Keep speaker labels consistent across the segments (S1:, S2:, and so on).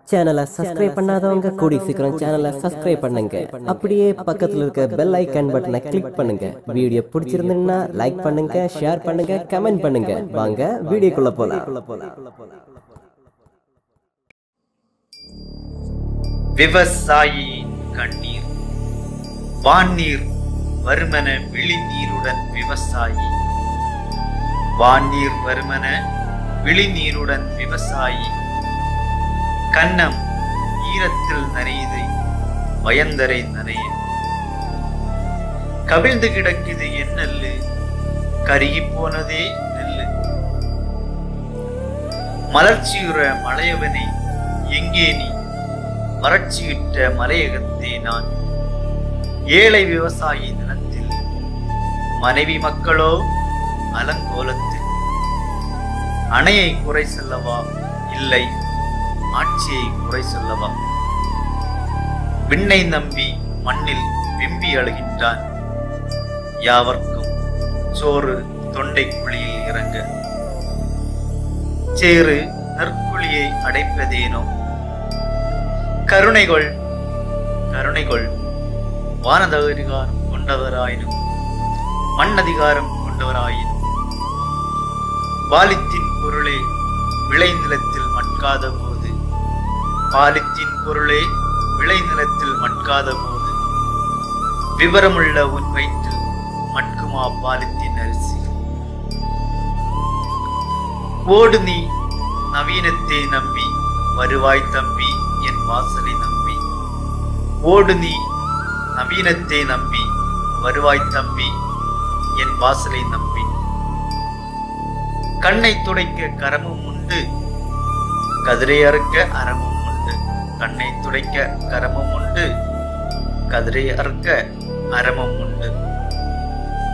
S1: சேனலை சப்ஸ்கிரைப் பண்ணாதவங்க கூடி சீக்கிரம் சேனலை சப்ஸ்கிரைப் பண்ணுங்க. அப்படியே பக்கத்துல இருக்க பெல் ஐகான் பட்டனை கிளிக் பண்ணுங்க. வீடியோ பிடிச்சிருந்தா லைக் பண்ணுங்க, ஷேர் பண்ணுங்க, கமெண்ட் பண்ணுங்க. வாங்க வீடியோக்குள்ள போலாம்.
S2: விவசாயியின் கண்ணீர். வான்னீர் வருமன விழிநீருடன் விவசாயி. வான்னீர் வருமன விழிநீருடன் விவசாயி. கன்னம் ஈரத்தில் நனையுது, வயந்தரை நனைய. கவிழ்ந்து கிடக்குது என் நெல்லு, கருகி போனதே நெல்லு. மலர்ச்சியுற மலையவனை எங்கே நீ, வறட்சியுற்ற மலையகத்தே நான். ஏழை விவசாயி தினத்தில், மனைவி மக்களோ அலங்கோலத்தில். அணையை குறை சொல்லவா, இல்லை ஆட்சியை குறை சொல்லவா. விண்ணை நம்பி மண்ணில் விம்பி அழுகின்றான். யாவர்க்கும் சோறு தொண்டை குழியில் இறங்க. சேறு நற்குழியை அடைப்பதேனோ. கருணைகள் கருணைகள் வானததிகாரம் கொண்டவராயினும் மண்ணதிகாரம் கொண்டவராயினும். பாலித்தின் பொருளே விளைநிலத்தில் மட்காத போது, பாலித்தின் பொருளே விளைநிலத்தில் மட்காத போது, விவரமுள்ள உன் வயிற்றில் மட்குமா பாலித்தின் அரிசி. ஓடு நீ நவீனத்தை நம்பி, வருவாய் தம்பி என் வாசலை நம்பி. ஓடு நீ நவீனத்தை நம்பி, வருவாய் தம்பி என் வாசலை நம்பி. கண்ணை துடைக்க கரமும் உண்டு, கதிரை அறுக்க அறமும் உண்டு. கண்ணை துடைக்க கரமும் உண்டு, கதிரை அறுக்க அறமும் உண்டு.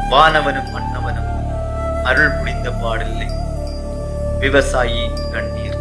S2: வானவனும் மன்னவனும் அருள் புரிந்த பாடில்லை. விவசாயியின் கண்ணீர்.